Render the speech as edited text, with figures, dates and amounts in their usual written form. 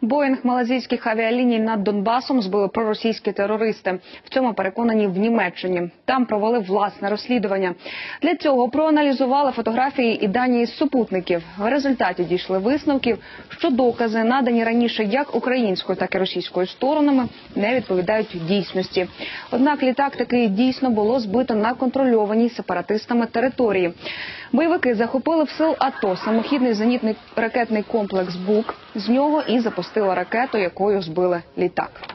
Боїнг малайзійських авіаліній над Донбасом збили проросійські терористи. В цьому переконані в Німеччині. Там провели власне розслідування. Для цього проаналізували фотографії і дані із супутників. В результаті дійшли висновків, що докази, надані раніше як українською, так і російською сторонами, не відповідають дійсності. Однак літак таки дійсно було збито на контрольованій сепаратистами території. Бойовики захопили в сил АТО самохідний зенітний ракетний комплекс «Бук». З нього і запустили ракету, якою збили літак.